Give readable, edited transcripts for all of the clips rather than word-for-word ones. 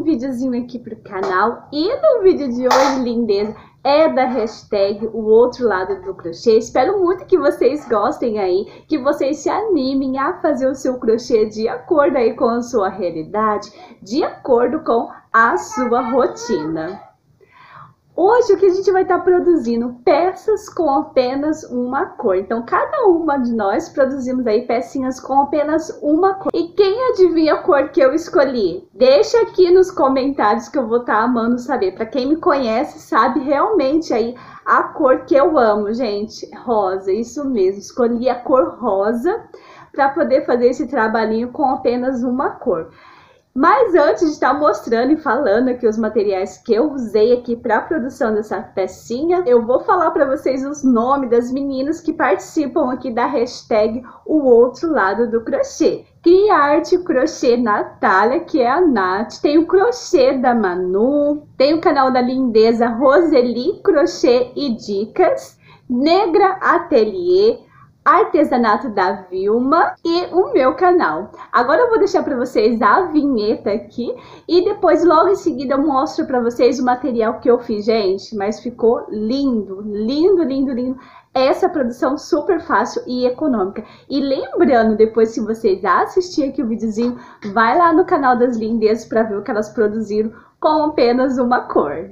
um videozinho aqui pro canal. E no vídeo de hoje, lindeza, é da hashtag O Outro Lado do Crochê. Espero muito que vocês gostem aí, que vocês se animem a fazer o seu crochê de acordo aí com a sua realidade, de acordo com a sua rotina. Hoje o que a gente vai estar produzindo? Peças com apenas uma cor. Então, cada uma de nós produzimos aí pecinhas com apenas uma cor. E quem adivinha a cor que eu escolhi? Deixa aqui nos comentários que eu vou estar amando saber. Para quem me conhece, sabe realmente aí a cor que eu amo, gente. Rosa, isso mesmo. Escolhi a cor rosa para poder fazer esse trabalhinho com apenas uma cor. Mas antes de estar mostrando e falando aqui os materiais que eu usei aqui para a produção dessa pecinha, eu vou falar para vocês os nomes das meninas que participam aqui da hashtag O Outro Lado do Crochê. Criarte Crochê Natália, que é a Nath, tem o crochê da Manu, tem o canal da lindeza Roseli Crochê e Dicas, Negra Ateliê, Artesanato da Vilma e o meu canal. Agora eu vou deixar para vocês a vinheta aqui e depois logo em seguida eu mostro para vocês o material que eu fiz, gente, mas ficou lindo, lindo, lindo, lindo. Essa produção super fácil e econômica. E lembrando, depois se vocês assistirem aqui o videozinho, vai lá no canal das lindezas para ver o que elas produziram com apenas uma cor.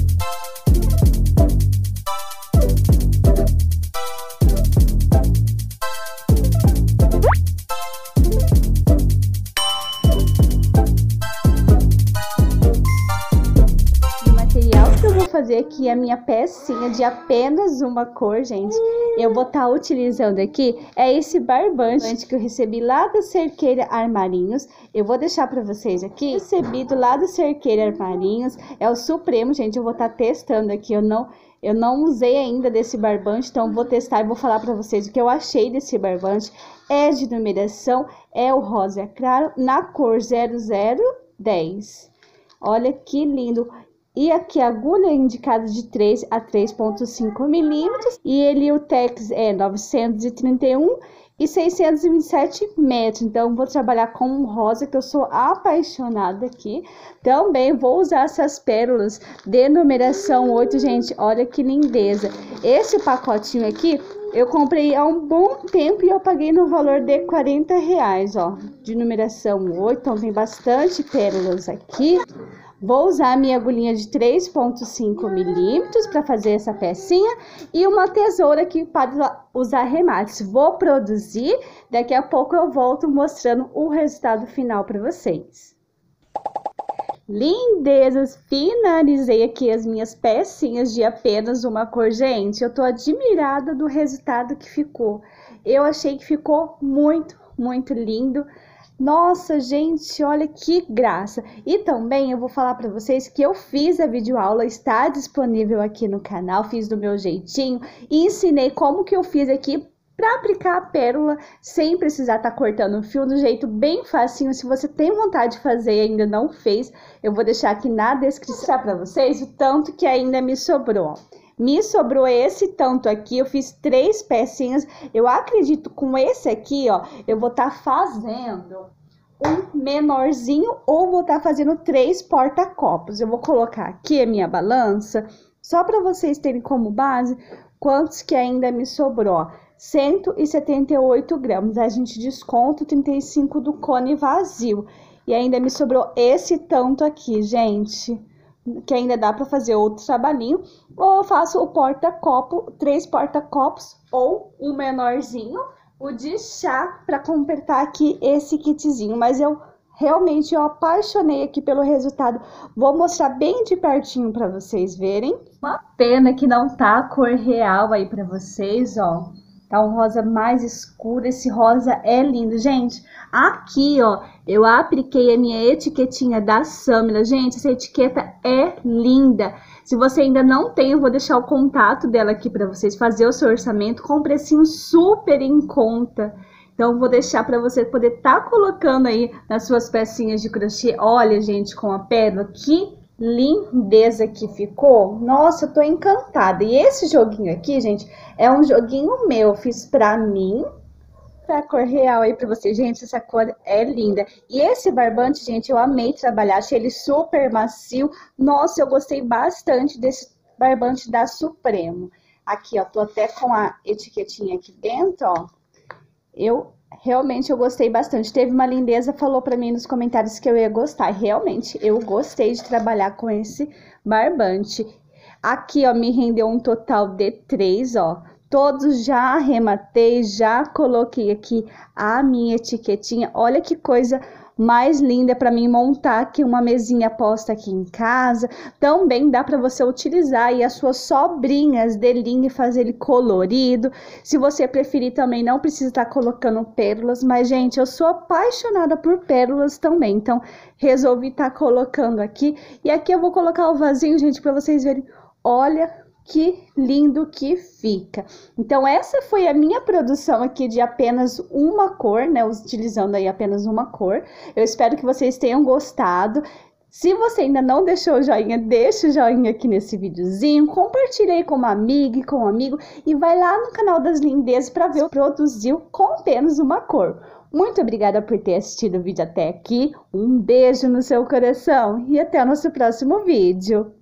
Fazer aqui a minha pecinha de apenas uma cor, gente. Eu vou estar utilizando aqui esse barbante que eu recebi lá da Cerqueira Armarinhos. Eu vou deixar para vocês aqui, recebido lá da Cerqueira Armarinhos, é o Supremo, gente. Eu vou estar testando aqui, eu não usei ainda desse barbante, então vou testar e vou falar para vocês o que eu achei desse barbante. É de numeração, é o rosa claro, na cor 0010. Olha que lindo! E aqui a agulha é indicada de 3 a 3,5 milímetros. E ele, o tex é 931 e 627 metros. Então, vou trabalhar com um rosa que eu sou apaixonada aqui. Também vou usar essas pérolas de numeração 8, gente. Olha que lindeza. Esse pacotinho aqui eu comprei há um bom tempo e eu paguei no valor de R$40, ó. De numeração 8, então tem bastante pérolas aqui. Vou usar a minha agulhinha de 3,5 milímetros para fazer essa pecinha e uma tesoura aqui para usar remates. Vou produzir, daqui a pouco eu volto mostrando o resultado final para vocês. Lindezas, finalizei aqui as minhas pecinhas de apenas uma cor. Gente, eu tô admirada do resultado que ficou. Eu achei que ficou muito, muito lindo. Nossa, gente, olha que graça! E também eu vou falar para vocês que eu fiz a videoaula, está disponível aqui no canal, fiz do meu jeitinho e ensinei como que eu fiz aqui para aplicar a pérola sem precisar estar cortando o fio, do jeito bem facinho. Se você tem vontade de fazer e ainda não fez, eu vou deixar aqui na descrição para vocês o tanto que ainda me sobrou. Me sobrou esse tanto aqui, eu fiz 3 pecinhas. Eu acredito com esse aqui, ó, eu vou estar fazendo um menorzinho ou vou estar fazendo 3 porta-copos. Eu vou colocar aqui a minha balança, só para vocês terem como base quantos que ainda me sobrou. 178 gramas, a gente desconta 35 do cone vazio. E ainda me sobrou esse tanto aqui, gente, que ainda dá para fazer outro trabalhinho, ou eu faço o porta-copo, 3 porta-copos ou um menorzinho, o de chá, para completar aqui esse kitzinho. Mas eu realmente apaixonei aqui pelo resultado. Vou mostrar bem de pertinho para vocês verem. Uma pena que não tá a cor real aí para vocês, ó. Tá um rosa mais escuro, esse rosa é lindo, gente. Aqui, ó, eu apliquei a minha etiquetinha da Samila. Gente, essa etiqueta é linda. Se você ainda não tem, eu vou deixar o contato dela aqui para vocês fazer o seu orçamento com um precinho super em conta. Então, vou deixar para você poder estar colocando aí nas suas pecinhas de crochê. Olha, gente, com a pérola, que lindeza que ficou. Nossa, eu tô encantada. E esse joguinho aqui, gente, é um joguinho meu. Eu fiz pra mim, a cor real aí pra vocês, gente, essa cor é linda. E esse barbante, gente, eu amei trabalhar, achei ele super macio. Nossa, eu gostei bastante desse barbante da Supremo. Aqui, ó, tô até com a etiquetinha aqui dentro, ó. Eu gostei bastante. Teve uma lindeza, falou pra mim nos comentários que eu ia gostar. Realmente, eu gostei de trabalhar com esse barbante. Aqui, ó, me rendeu um total de 3, ó. Todos já arrematei, já coloquei aqui a minha etiquetinha. Olha que coisa mais linda para mim montar aqui uma mesinha posta aqui em casa. Também dá para você utilizar aí as suas sobrinhas de linha e fazer ele colorido. Se você preferir também, não precisa estar colocando pérolas, mas gente, eu sou apaixonada por pérolas também, então resolvi estar colocando aqui. E aqui eu vou colocar o vasinho, gente, para vocês verem. Olha que lindo que fica. Então essa foi a minha produção aqui de apenas uma cor, né, utilizando aí apenas uma cor. Eu espero que vocês tenham gostado. Se você ainda não deixou o joinha, deixa o joinha aqui nesse videozinho, compartilha aí com uma amiga e com um amigo e vai lá no canal das Lindezas para ver o produziu com apenas uma cor. Muito obrigada por ter assistido o vídeo até aqui, um beijo no seu coração e até o nosso próximo vídeo.